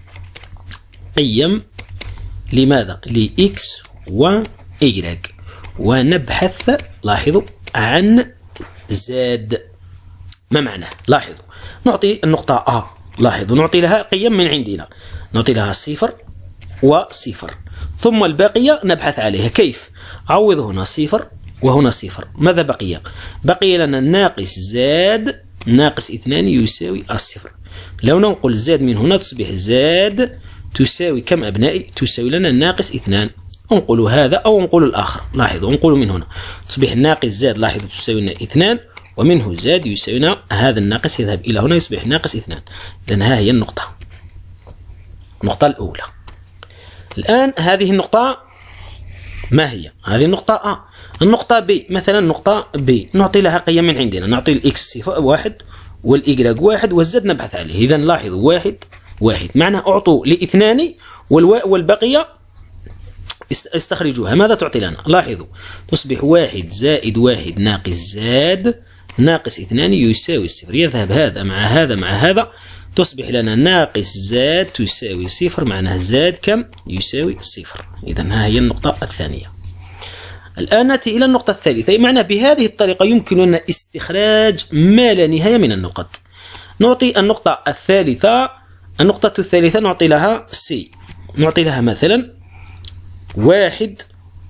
قيم لماذا؟ لإكس وإيجراج، ونبحث لاحظوا عن زاد. ما معناه؟ لاحظوا نعطي النقطة A، لاحظوا نعطي لها قيم من عندنا، نعطي لها صفر وصفر، ثم الباقية نبحث عليها. كيف؟ عوض هنا صفر وهنا صفر. ماذا بقي؟ بقي لنا ناقص زاد ناقص اثنان يساوي الصفر. لو ننقل زاد من هنا تصبح زاد تساوي كم أبنائي؟ تساوي لنا ناقص اثنان. انقلوا هذا أو انقلوا الآخر، لاحظوا انقلوا من هنا تصبح ناقص زاد، لاحظوا تساوي لنا اثنان، ومنه زاد يساوي لنا هذا الناقص يذهب إلى هنا يصبح ناقص اثنان. إذن ها هي النقطة النقطة الأولى. الآن هذه النقطة ما هي؟ هذه النقطة A. النقطة ب مثلا، نقطة ب نعطي لها قيم من عندنا، نعطي الإكس واحد والإيكغ واحد والزد نبحث عليه. إذا لاحظوا واحد واحد معناه أعطوا لاثنان والواء والبقية استخرجوها. ماذا تعطي لنا؟ لاحظوا تصبح واحد زائد واحد ناقص زاد ناقص اثنان يساوي الصفر. يذهب هذا مع هذا مع هذا، تصبح لنا ناقص زاد تساوي صفر، معناه زاد كم؟ يساوي صفر. إذا ها هي النقطة الثانية. الآن نأتي إلى النقطة الثالثة. معناه بهذه الطريقة يمكننا استخراج ما لا نهاية من النقط. نعطي النقطة الثالثة، النقطة الثالثة نعطي لها سي، نعطي لها مثلا واحد،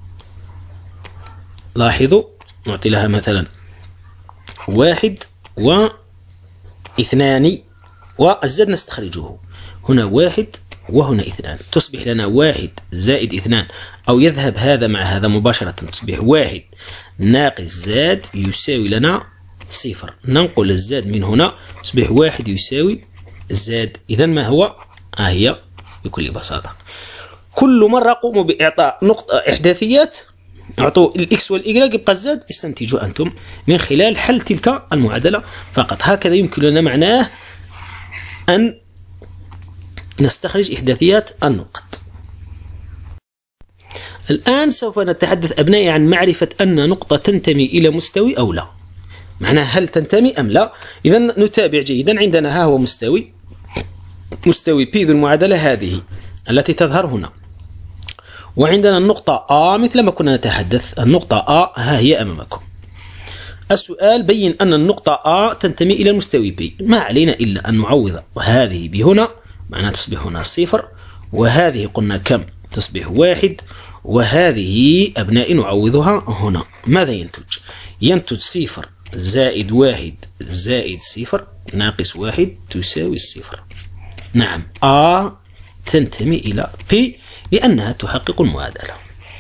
لاحظوا نعطي لها مثلا واحد واثنان والزد نستخرجه. هنا واحد وهنا اثنان، تصبح لنا واحد زائد اثنان، أو يذهب هذا مع هذا مباشرة، تصبح واحد ناقص زاد يساوي لنا صفر. ننقل الزاد من هنا، تصبح واحد يساوي زاد. إذا ما هو؟ ها هي بكل بساطة. كل مرة قوموا بإعطاء نقطة إحداثيات، أعطوا الإكس والإيكغ يبقى الزاد، استنتجوا أنتم من خلال حل تلك المعادلة فقط. هكذا يمكن لنا معناه أن نستخرج إحداثيات النقط. الآن سوف نتحدث أبنائي عن معرفة أن نقطة تنتمي إلى مستوي أو لا. معناه هل تنتمي أم لا؟ إذا نتابع جيدا. عندنا ها هو مستوي، مستوي بي ذو المعادلة هذه التي تظهر هنا، وعندنا النقطة A مثل ما كنا نتحدث. النقطة A ها هي أمامكم. السؤال بين أن النقطة A تنتمي إلى المستوي B. ما علينا إلا أن نعوض هذه بهنا، معناها تصبح هنا صفر، وهذه قلنا كم؟ تصبح واحد، وهذه أبنائي نعوضها هنا. ماذا ينتج؟ ينتج صفر زائد واحد زائد صفر ناقص واحد تساوي الصفر. نعم A تنتمي إلى P لأنها تحقق المعادلة.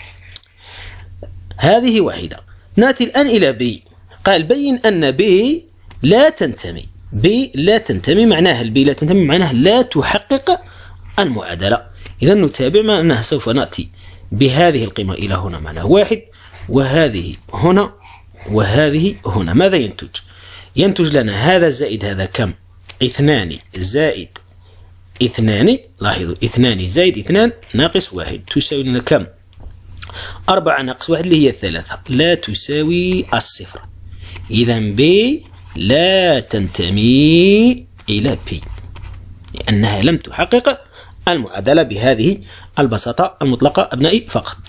هذه واحدة. نأتي الآن إلى B. قال بين أن B لا تنتمي. B لا تنتمي معناها البي لا تنتمي معناها لا تحقق المعادلة. إذا نتابع، معناها سوف نأتي بهذه القيمة إلى هنا معناها واحد، وهذه هنا وهذه هنا. ماذا ينتج؟ ينتج لنا هذا زائد هذا كم؟ اثنان زائد اثنان، لاحظوا اثنان زائد اثنان ناقص واحد تساوي لنا كم؟ أربعة ناقص واحد اللي هي ثلاثة، لا تساوي الصفر. إذا B لا تنتمي إلى P لأنها لم تحقق المعادلة بهذه البساطة المطلقة أبنائي فقط.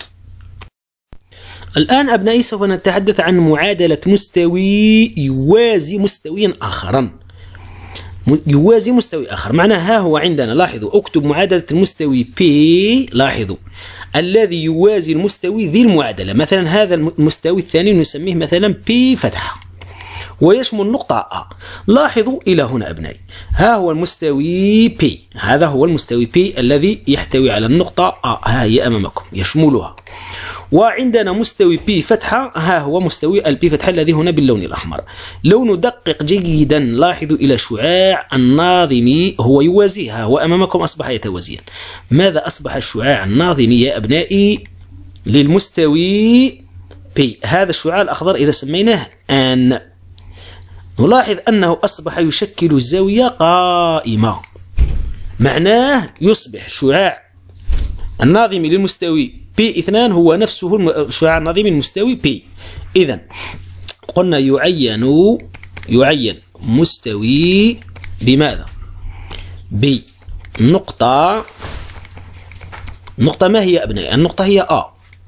الآن أبنائي سوف نتحدث عن معادلة مستوي يوازي مستويا آخرا. يوازي مستوي آخر معناها ها هو عندنا، لاحظوا أكتب معادلة المستوي P، لاحظوا الذي يوازي المستوي ذي المعادلة. مثلا هذا المستوي الثاني نسميه مثلا P فتحة ويشمل النقطة A. لاحظوا إلى هنا أبنائي، ها هو المستوي P، هذا هو المستوي P الذي يحتوي على النقطة A، ها هي أمامكم يشملها. وعندنا مستوي P فتحة، ها هو مستوي ال P فتحة الذي هنا باللون الأحمر. لو ندقق جيدا لاحظوا إلى شعاع الناظمي هو يوازيها، وأمامكم أصبح يتوازيان. ماذا أصبح الشعاع الناظمي يا أبنائي للمستوي P؟ هذا الشعاع الأخضر إذا سميناه N، نلاحظ أنه أصبح يشكل زاوية قائمة، معناه يصبح شعاع الناظمي للمستوي P اثنان هو نفسه الشعاع الناظمي للمستوي P. إذا قلنا يعين يعين مستوي بماذا؟ بنقطة. النقطة ما هي أبنائي؟ النقطة هي A،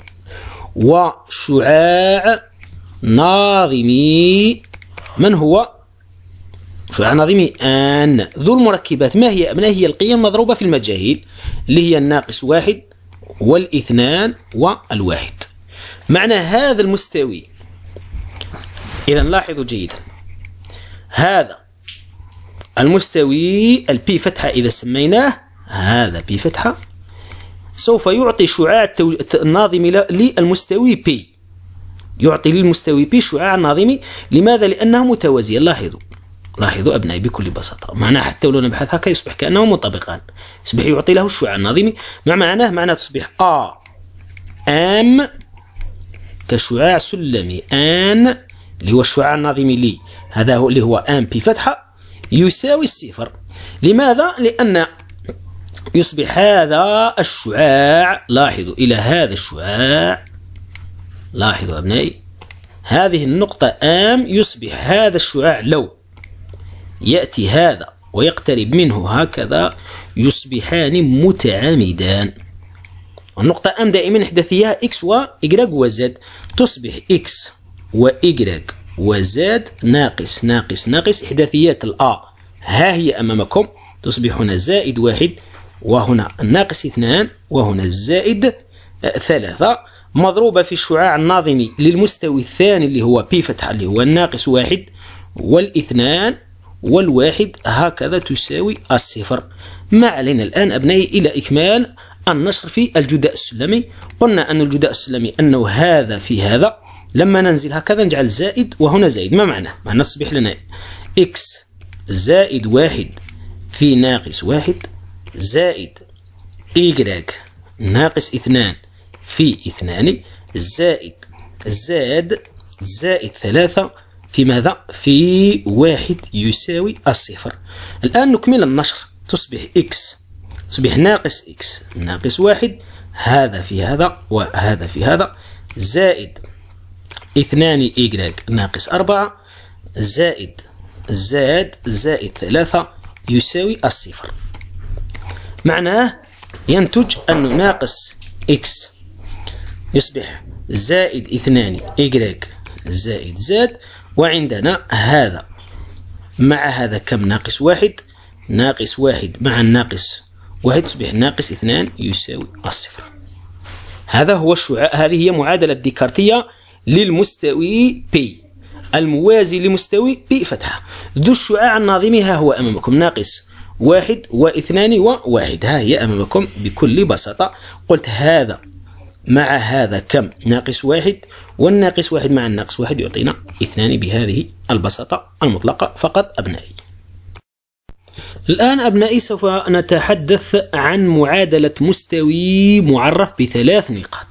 وشعاع ناظمي من هو؟ شعاع ناظمي N ذو المركبات. ما هي أبنائي؟ هي القيم مضروبة في المجاهيل اللي هي الناقص واحد والاثنان والواحد. معنى هذا المستوي، إذا لاحظوا جيدا هذا المستوي البي فتحة إذا سميناه هذا بي فتحة سوف يعطي شعاع الناظمي للمستوي بي، يعطي للمستوي بي شعاع ناظمي. لماذا؟ لأنه متوازي. لاحظوا لاحظوا أبنائي بكل بساطة، معناه حتى لو نبحث هكا يصبح كأنه مطابقان، يصبح يعطي له الشعاع الناظمي. مع معناه معناه تصبح A M كشعاع سلمي آن اللي هو الشعاع الناظمي لي، هذا هو اللي هو آن بفتحة يساوي الصفر. لماذا؟ لأن يصبح هذا الشعاع، لاحظوا إلى هذا الشعاع، لاحظوا أبنائي هذه النقطة آم، يصبح هذا الشعاع لو يأتي هذا ويقترب منه هكذا يصبحان متعامدان. النقطة أم دائما إحداثيها إكس و إجراج وزد، تصبح إكس وإجراج وزد ناقص ناقص ناقص إحداثيات الأ ها هي أمامكم، تصبح هنا زائد واحد وهنا الناقص اثنان وهنا الزائد ثلاثة، مضروبة في الشعاع الناظمي للمستوي الثاني اللي هو بي فتحة اللي هو الناقص واحد والاثنان والواحد، هكذا تساوي الصفر. ما علينا الآن أبنائي إلى إكمال النشر في الجداء السلمي. قلنا أن الجداء السلمي أنه هذا في هذا، لما ننزل هكذا نجعل زائد وهنا زائد، ما معناه؟ معناه تصبح لنا إكس زائد واحد في ناقص واحد زائد إيجراج ناقص اثنان في اثنان زائد زاد زائد ثلاثة في ماذا؟ في واحد يساوي الصفر. الآن نكمل النشر، تصبح إكس تصبح ناقص إكس ناقص واحد، هذا في هذا وهذا في هذا، زائد اثنان إيجراج ناقص أربعة زائد زاد زائد ثلاثة يساوي الصفر. معناه ينتج أن ناقص إكس يصبح زائد اثنان إيجراج زائد زاد، وعندنا هذا مع هذا كم؟ ناقص واحد، ناقص واحد مع الناقص واحد تصبح ناقص اثنان يساوي الصفر. هذا هو الشعاع، هذه هي معادلة ديكارتية للمستوي بي الموازي لمستوي بي فتحة. ذو الشعاع الناظمي ها هو أمامكم ناقص واحد واثنان وواحد، ها هي أمامكم بكل بساطة. قلت هذا مع هذا كم؟ ناقص واحد، والناقص واحد مع الناقص واحد يعطينا اثنان بهذه البساطة المطلقة فقط أبنائي. الآن أبنائي سوف نتحدث عن معادلة مستوي معرف بثلاث نقاط.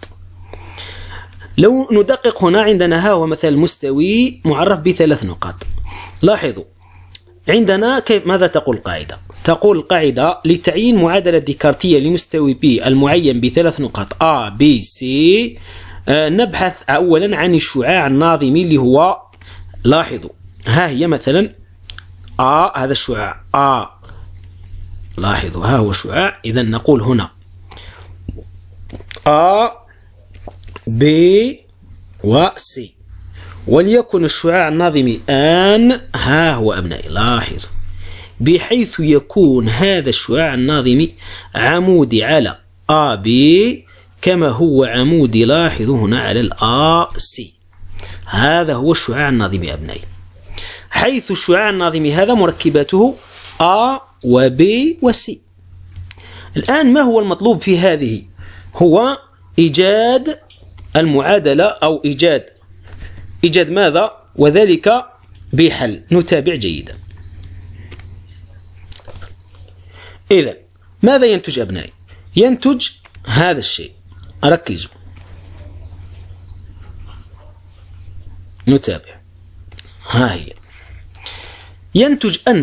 لو ندقق هنا عندنا ها هو مثال مستوي معرف بثلاث نقاط. لاحظوا عندنا كيف ماذا تقول القاعدة؟ تقول القاعدة لتعيين معادلة ديكارتية لمستوي بي المعين بثلاث نقاط A B C، آه نبحث أولا عن الشعاع الناظمي اللي هو، لاحظوا ها هي مثلا A، هذا الشعاع A، لاحظوا ها هو الشعاع، إذا نقول هنا A B و C، وليكن الشعاع الناظمي آن ها هو أبنائي، لاحظوا بحيث يكون هذا الشعاع الناظمي عمودي على A B كما هو عمودي، لاحظوا هنا على ال A C، هذا هو الشعاع الناظمي أبنائي، حيث الشعاع الناظمي هذا مركباته A و B و C. الآن ما هو المطلوب في هذه؟ هو إيجاد المعادلة أو إيجاد إيجاد ماذا؟ وذلك بحل. نتابع جيدا. إذا ماذا ينتج أبنائي؟ ينتج هذا الشيء، ركزوا نتابع، ها هي ينتج أن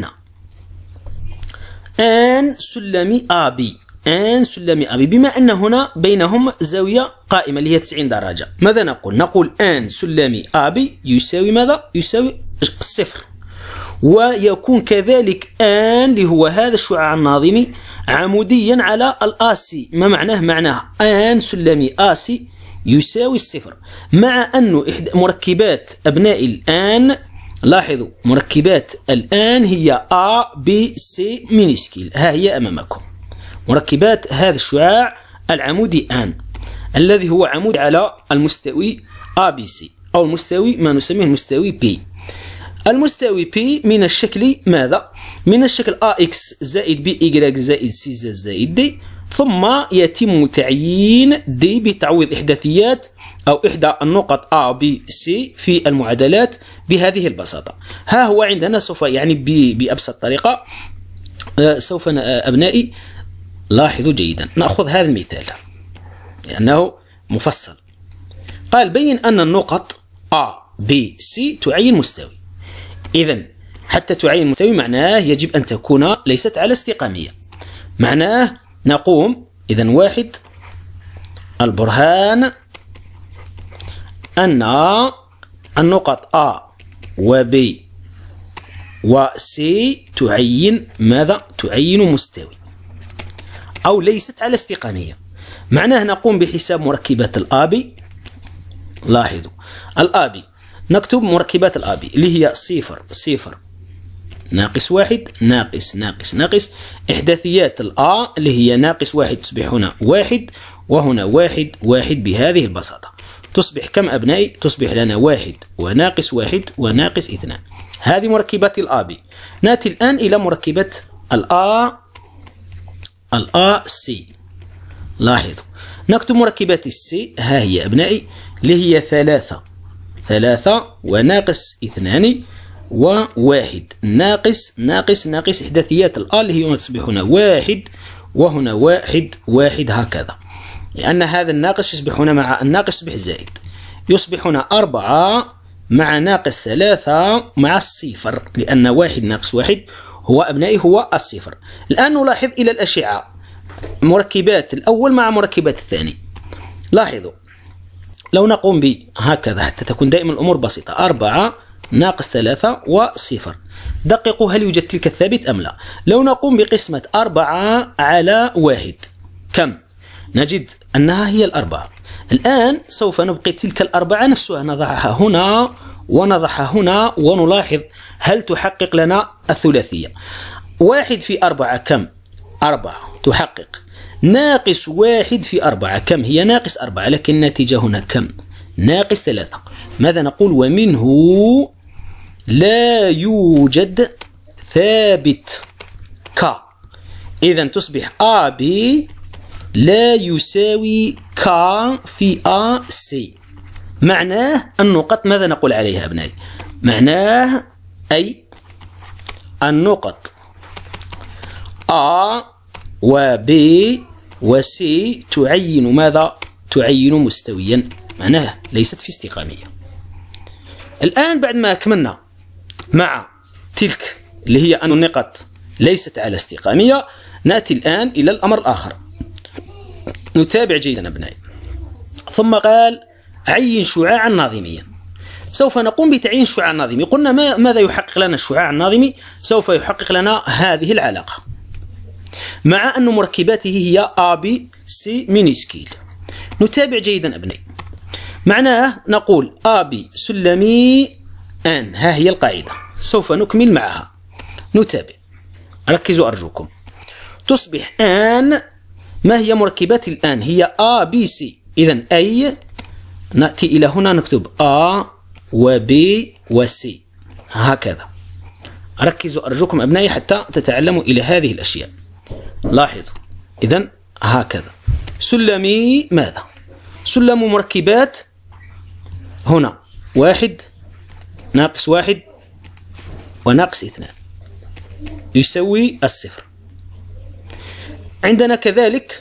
آن سلمي A B آن سلمي A B، بما أن هنا بينهم زاوية قائمة اللي هي تسعين درجة، ماذا نقول؟ نقول آن سلمي A B يساوي ماذا؟ يساوي الصفر. ويكون كذلك آن اللي هو هذا الشعاع الناظمي عموديا على الآسي، ما معناه؟ معناه آن سلمي آسي يساوي الصفر، مع أنه إحدى مركبات أبناء الآن، لاحظوا مركبات الآن هي A B C مينيسكيل، ها هي أمامكم مركبات هذا الشعاع العمودي آن الذي هو عمود على المستوي A B C أو المستوي ما نسميه المستوي P. المستوي P من الشكل ماذا؟ من الشكل A X زائد B Y زائد C زائد D، ثم يتم تعيين D بتعويض إحداثيات أو إحدى النقط A B C في المعادلات بهذه البساطة. ها هو عندنا سوف يعني بأبسط طريقة سوف أبنائي لاحظوا جيدا، نأخذ هذا المثال لأنه مفصل. قال بين أن النقط A B C تعين مستوي. إذن حتى تعين مستوي معناه يجب أن تكون ليست على استقامية. معناه نقوم إذن واحد البرهان أن النقط A و B و C تعين ماذا؟ تعين مستوي أو ليست على استقامية. معناه نقوم بحساب مركبات الآبي. لاحظوا الآبي نكتب مركبات الآبي اللي هي صفر صفر ناقص واحد ناقص ناقص ناقص. إحداثيات الآ اللي هي ناقص واحد تصبح هنا واحد وهنا واحد واحد. بهذه البساطة تصبح كم أبنائي؟ تصبح لنا واحد وناقص واحد وناقص اثنان. هذه مركبات الآبي. نأتي الآن إلى مركبة الآ الآ سي. لاحظوا نكتب مركبات السي. ها هي أبنائي اللي هي ثلاثة ثلاثة وناقص اثنان وواحد ناقص ناقص ناقص. إحداثيات الآ اللي هي تصبح هنا واحد وهنا واحد واحد هكذا، لأن هذا الناقص يصبح هنا مع الناقص يصبح زائد. يصبح هنا أربعة مع ناقص ثلاثة مع الصفر، لأن واحد ناقص واحد هو أبنائي هو الصفر. الآن نلاحظ إلى الأشعة مركبات الأول مع مركبات الثاني. لاحظوا لو نقوم بهكذا حتى تكون دائما الأمور بسيطة. أربعة ناقص ثلاثة وصفر. دققوا هل يوجد تلك الثابت أم لا. لو نقوم بقسمة أربعة على واحد كم؟ نجد أنها هي الأربعة. الآن سوف نبقي تلك الأربعة نفسها نضعها هنا ونضعها هنا ونلاحظ هل تحقق لنا الثلاثية. واحد في أربعة كم؟ أربعة تحقق. ناقص واحد في أربعة كم؟ هي ناقص أربعة، لكن النتيجة هنا كم؟ ناقص ثلاثة. ماذا نقول؟ ومنه لا يوجد ثابت ك. إذن تصبح A B لا يساوي ك في A C. معناه النقط ماذا نقول عليها أبنائي؟ معناه أي النقط A و B و C تعين ماذا؟ تعين مستويا، معناه ليست في استقامية. الآن بعد ما أكملنا مع تلك اللي هي أن النقط ليست على استقامية، نأتي الآن إلى الأمر الآخر. نتابع جيدا أبنائي. ثم قال عين شعاعا ناظميا. سوف نقوم بتعيين الشعاع الناظمي. قلنا ما ماذا يحقق لنا الشعاع الناظمي؟ سوف يحقق لنا هذه العلاقة، مع أن مركباته هي A B C مينيسكيل. نتابع جيدا أبنائي. معناه نقول A B سلمي أن. ها هي القاعدة سوف نكمل معها. نتابع ركزوا أرجوكم. تصبح آن ما هي مركبات الآن؟ هي A B C. إذن أي نأتي إلى هنا نكتب A و B و C هكذا. ركزوا أرجوكم أبنائي حتى تتعلموا إلى هذه الأشياء. لاحظوا إذن هكذا. سلمي ماذا؟ سلم مركبات هنا واحد ناقص واحد وناقص اثنان يساوي الصفر. عندنا كذلك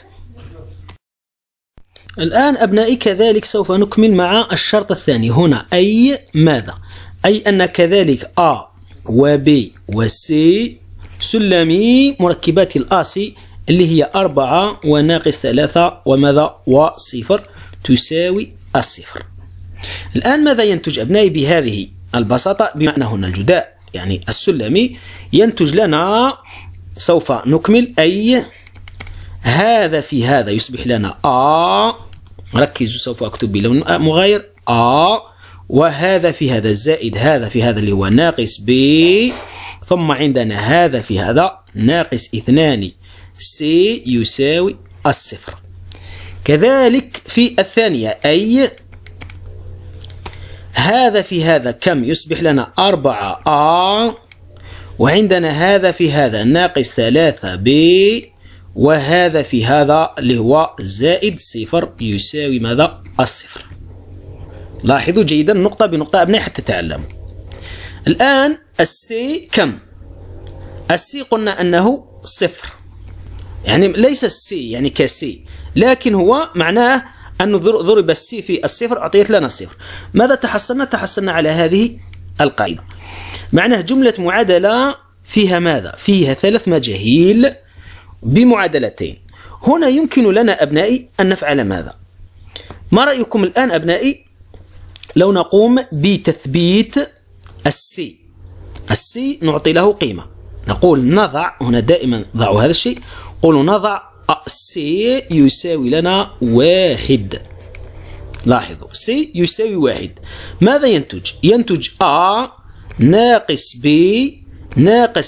الآن أبنائي كذلك سوف نكمل مع الشرط الثاني هنا. أي ماذا؟ أي أن كذلك A و B و C سلمي مركبات الآسي اللي هي أربعة وناقص ثلاثة وماذا؟ وصفر تساوي الصفر. الآن ماذا ينتج أبنائي بهذه البساطة؟ بمعنى هنا الجداء يعني السلمي ينتج لنا. سوف نكمل. أي هذا في هذا يصبح لنا A. ركزوا سوف أكتب بلون مغاير A. وهذا في هذا زائد هذا في هذا اللي هو ناقص B. ثم عندنا هذا في هذا ناقص اثنان C يساوي الصفر. كذلك في الثانية أي هذا في هذا كم؟ يصبح لنا أربعة A. وعندنا هذا في هذا ناقص ثلاثة B. وهذا في هذا اللي هو زائد صفر يساوي ماذا؟ الصفر. لاحظوا جيدا نقطة بنقطة أبنائي حتى تعلموا. الآن السي كم؟ السي قلنا أنه صفر، يعني ليس السي يعني كسي، لكن هو معناه أنه ضرب السي في الصفر أعطيت لنا الصفر. ماذا تحصلنا؟ تحصلنا على هذه القاعدة. معناه جملة معادلة فيها ماذا؟ فيها ثلاث مجاهيل بمعادلتين. هنا يمكن لنا أبنائي أن نفعل ماذا؟ ما رأيكم الآن أبنائي لو نقوم بتثبيت السي؟ السي نعطي له قيمة، نقول نضع هنا دائما ضعوا هذا الشيء، قولوا نضع سي يساوي لنا واحد. لاحظوا سي يساوي واحد. ماذا ينتج؟ ينتج أ ناقص ب ناقص